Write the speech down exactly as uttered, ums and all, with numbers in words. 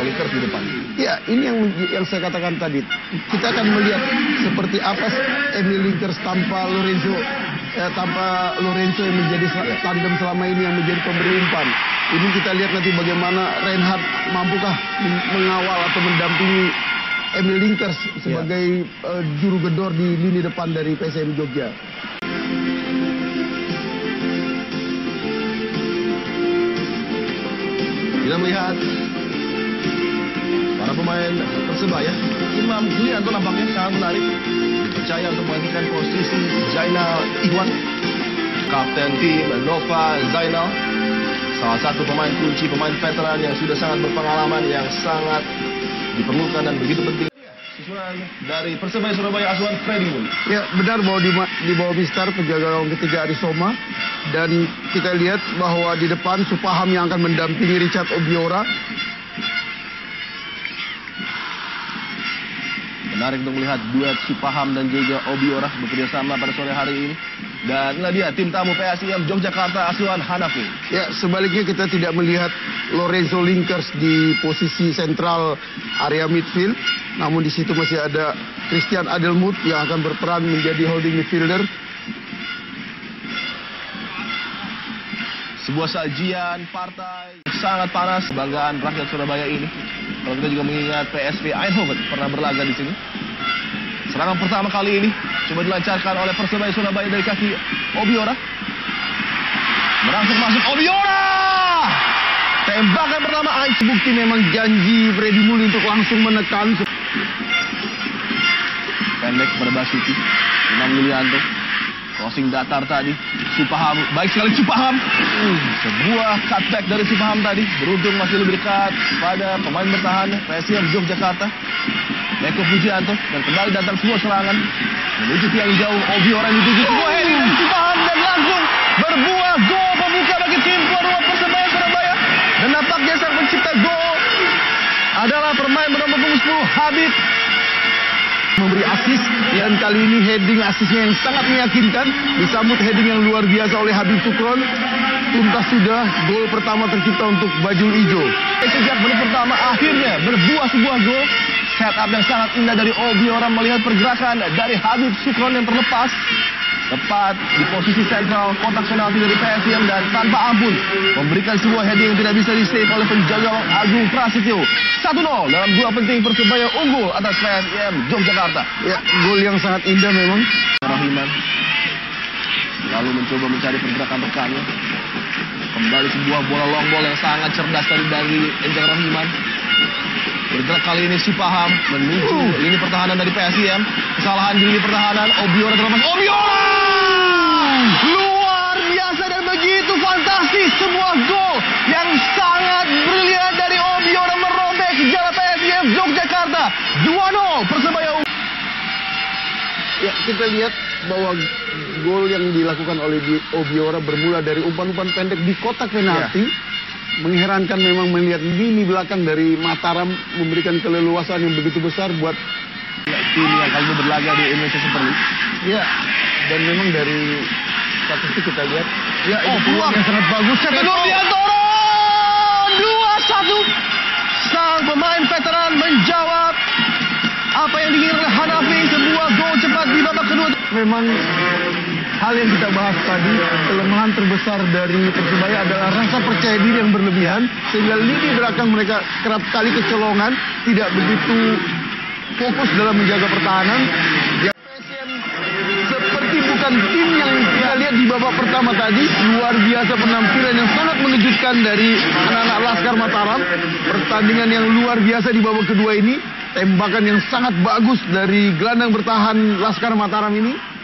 Linkers di depan. Ya, ini yang yang saya katakan tadi. Kita akan melihat seperti apa Emil Linkers tanpa Lorenzo, eh, tanpa Lorenzo yang menjadi tandem selama ini yang menjadi pemberi umpan. Ini kita lihat nanti bagaimana Reinhard mampukah mengawal atau mendampingi Emil Linkers sebagai ya. uh, juru gedor di lini depan dari P S M Jogja. Kita melihat para pemain Persebaya. Imam Julianto nampaknya sangat menarik, dipercaya untuk menggantikan posisi Zainal Ikhwan, kapten tim Nova Zainal, salah satu pemain kunci, pemain veteran yang sudah sangat berpengalaman, yang sangat diperlukan dan begitu penting. Susulan dari Persebaya Surabaya, asuhan Freddy Moon. Ya, benar bahwa di, di bawah Mister penjaga gawang ketiga Arisoma, dan kita lihat bahwa di depan Supaham yang akan mendampingi Richard Obiora. Menarik untuk melihat duet Supaham dan juga Obiora bekerjasama pada sore hari ini. Dan inilah dia tim tamu P S I M Yogyakarta, asuhan Hanafi. Ya, sebaliknya kita tidak melihat Lorenzo Linkers di posisi sentral area midfield. Namun di situ masih ada Christian Adelmuth yang akan berperan menjadi holding midfielder. Sebuah sajian partai sangat panas, kebanggaan rakyat Surabaya ini. Kalau kita juga mengingat P S V Eindhoven pernah berlaga di sini. Serangan pertama kali ini coba dilancarkan oleh Persebaya Surabaya dari kaki Obiora. Merangsek masuk Obiora. Tembakan pertama, Ais bukti memang janji Freddy Mully untuk langsung menekan. Pendek pada Basuki, Imam Yulianto. Crossing datar tadi, Supaham, baik sekali Supaham. Uh, sebuah cutback dari Supaham tadi, beruntung masih lebih dekat pada pemain bertahan P S I M Yogyakarta, Eko Pujianto, dan kembali datang sebuah serangan menuju tiang jauh. Obiora dituju sebuah heading dari Supaham dan langsung berbuah gol pembuka bagi tim tuan rumah Persebaya Surabaya. Dan nampaknya sang pencipta gol adalah pemain bernomor punggung sepuluh Habib. Memberi asis, dan kali ini heading asisnya yang sangat meyakinkan, disambut heading yang luar biasa oleh Habib Sukron. Tuntas sudah gol pertama tercipta untuk Bajul Ijo. Sejak menit pertama akhirnya berbuah sebuah gol. Setup yang sangat indah dari Obiora, melihat pergerakan dari Habib Sukron yang terlepas tepat di posisi sentral kotak penalti dari P S I M, dan tanpa ampun memberikan sebuah heading yang tidak bisa di-save oleh penjaga Agung Prasetyo. satu nol dalam dua penting, Persebaya unggul atas P S I M Yogyakarta. Ya, gol yang sangat indah memang. Rahiman lalu mencoba mencari pergerakan rekannya. Kembali sebuah bola long ball yang sangat cerdas tadi dari Enjang Rahiman. Bergerak kali ini Supaham menuju uh. lini pertahanan dari P S I M. Kesalahan di lini pertahanan, Obiora terlepas. Obiora! Luar biasa dan begitu fantastis. Sebuah gol yang sangat brilian dari Obiora merobek sejarah P S I M Yogyakarta. dua nol Persebaya. Ya, kita lihat bahwa gol yang dilakukan oleh Obiora bermula dari umpan-umpan pendek di kotak penalti. Ya. Mengherankan memang melihat lini belakang dari Mataram memberikan keleluasan yang begitu besar buat tim yang kali ini berlaga di Indonesia Super League. Ya, dan memang dari statistik kita lihat, ya, oh, peluang yang sangat bagus. dua satu. Sang pemain veteran menjawab apa yang diinginkan oleh Hanafi, sebuah gol cepat di babak kedua. Memang hal yang kita bahas tadi, kelemahan terbesar dari Persebaya adalah rasa percaya diri yang berlebihan, sehingga lini belakang mereka kerap kali kecolongan, tidak begitu fokus dalam menjaga pertahanan. Ya, P S M seperti bukan tim yang kita lihat di babak pertama tadi. Luar biasa penampilan yang sangat mengejutkan dari anak-anak Laskar Mataram. Pertandingan yang luar biasa di babak kedua ini, tembakan yang sangat bagus dari gelandang bertahan Laskar Mataram ini.